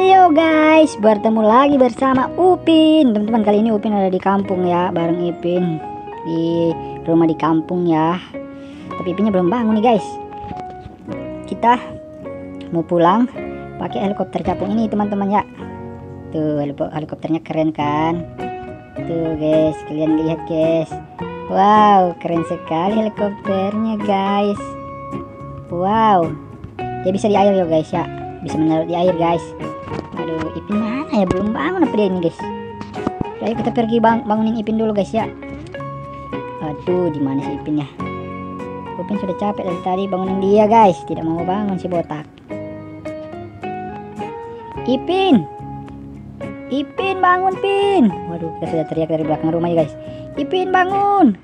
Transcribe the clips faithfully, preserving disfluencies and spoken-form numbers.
Ayo guys, bertemu lagi bersama Upin. Teman-teman, kali ini Upin ada di kampung ya, bareng Ipin di rumah di kampung ya. Tapi Ipinnya belum bangun nih guys. Kita mau pulang pakai helikopter capung ini teman-teman ya. Tuh helikopternya keren kan? Tuh guys, kalian lihat guys. Wow, keren sekali helikopternya guys. Wow, dia bisa di air ya guys ya, bisa mendarat di air guys. Aduh, Ipin mana ya, belum bangun apa dia ini guys. Ayo kita pergi bang bangunin Ipin dulu guys ya. Aduh, di mana si Ipin ya? Ipin sudah capek dari tadi bangunin dia guys, tidak mau bangun si botak. Ipin, Ipin bangun Pin. Waduh, kita sudah teriak dari belakang rumah ya guys. Ipin bangun.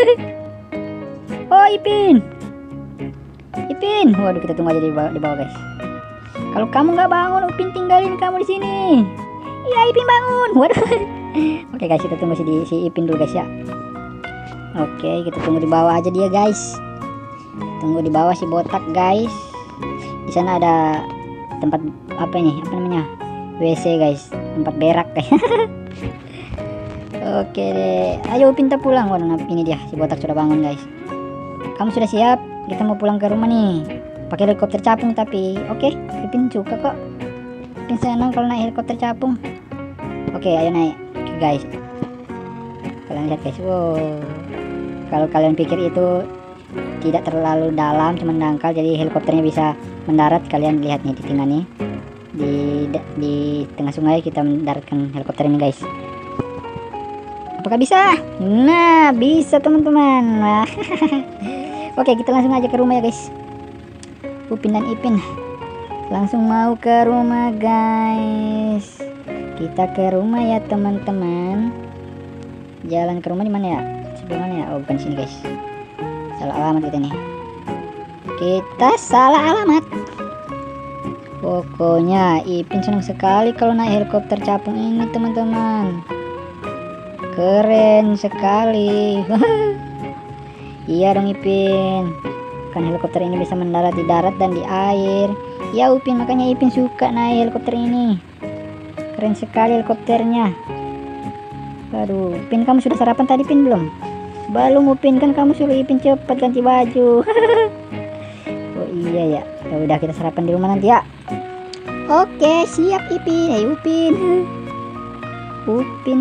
Oh Ipin, Ipin. Waduh, kita tunggu aja di bawah, di bawah guys. Kalau kamu nggak bangun, Upin tinggalin kamu di sini. Iya, Ipin bangun. Waduh. Oke guys, kita tunggu si, si Ipin dulu guys ya. Oke, kita tunggu di bawah aja dia guys. Tunggu di bawah si botak guys. Di sana ada tempat apa ini? Apa namanya? W C guys, tempat berak guys. Oke deh, ayo Upin kita pulang. Waduh, ini dia si botak sudah bangun guys. Kamu sudah siap? Kita mau pulang ke rumah nih. Pakai helikopter capung tapi oke, okay, Ipin suka kok. Ipin senang kalau naik helikopter capung. Oke, okay, ayo naik. Oke okay, guys, kalian lihat guys. Wow, kalau kalian pikir itu tidak terlalu dalam, cuma dangkal, jadi helikopternya bisa mendarat. Kalian lihat nih di tengah nih, di di tengah sungai kita mendaratkan helikopter ini guys. Apakah bisa? Nah, bisa teman-teman. Oke, kita langsung aja ke rumah ya guys. Upin dan Ipin langsung mau ke rumah guys. Kita ke rumah ya teman-teman. Jalan ke rumah di mana ya? Sebelah mana ya? Oh, bukan sini guys. Salah alamat kita nih. Kita salah alamat. Pokoknya Ipin senang sekali kalau naik helikopter capung ini teman-teman. Keren sekali. Iya dong Ipin, kan helikopter ini bisa mendarat di darat dan di air. Ya Upin, makanya Ipin suka naik helikopter ini. Keren sekali helikopternya. Aduh, Upin kamu sudah sarapan tadi Pin belum? Belum Upin, kan kamu suruh Ipin cepat ganti baju. Oh iya ya, ya udah kita sarapan di rumah nanti ya. Oke siap Ipin. Ayo Upin. Upin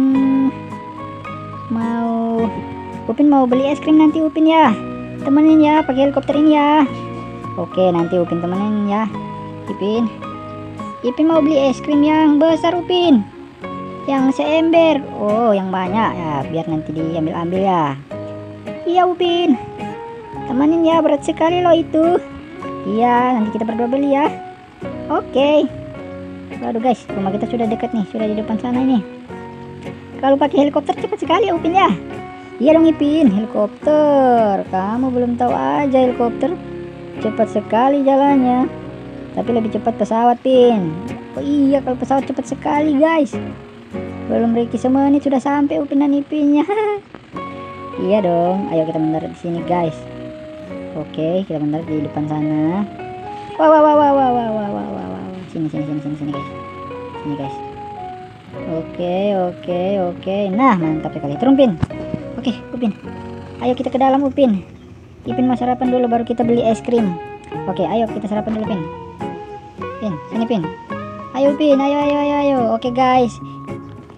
mau Upin mau beli es krim nanti Upin ya. Temenin ya pakai helikopter ini ya. Oke, nanti Upin temenin ya. Ipin. Ipin mau beli es krim yang besar Upin. Yang seember. Oh, yang banyak ya, biar nanti diambil-ambil ya. Iya Upin. Temenin ya, berat sekali loh itu. Iya, nanti kita berdua beli ya. Oke. Waduh guys, rumah kita sudah dekat nih, sudah di depan sana ini. Kalau pakai helikopter cepat sekali ya Upin ya. Iya dong Ipin, helikopter. Kamu belum tahu aja helikopter cepat sekali jalannya. Tapi lebih cepat pesawat Pin. Oh iya, kalau pesawat cepat sekali guys. Belum Riki semenit sudah sampai Upin dan Ipinnya. Iya dong, ayo kita mendarat di sini guys. Oke, kita mendarat di depan sana. Wah wah wah wah wah wah wah wah wah wah. Sini sini sini sini sini guys. Sini guys. Oke oke oke. Nah mantap sekali. Turun Pin. Oke Upin, ayo kita ke dalam Upin. Ipin mau sarapan dulu baru kita beli es krim. Oke, ayo kita sarapan dulu Pin. Pin, sini Pin. Ayo Pin, ayo ayo ayo ayo. Oke guys.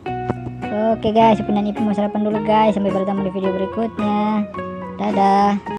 Oke guys, Upin dan Ipin mau sarapan dulu guys. Sampai bertemu di video berikutnya. Dadah.